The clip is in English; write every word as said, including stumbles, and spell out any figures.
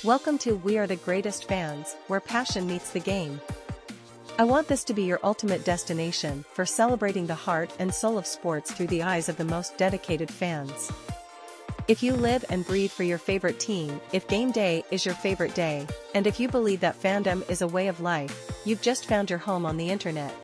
Welcome to We Are the Greatest Fans, where passion meets the game. I want this to be your ultimate destination for celebrating the heart and soul of sports through the eyes of the most dedicated fans. If you live and breathe for your favorite team, if game day is your favorite day, and if you believe that fandom is a way of life, you've just found your home on the internet.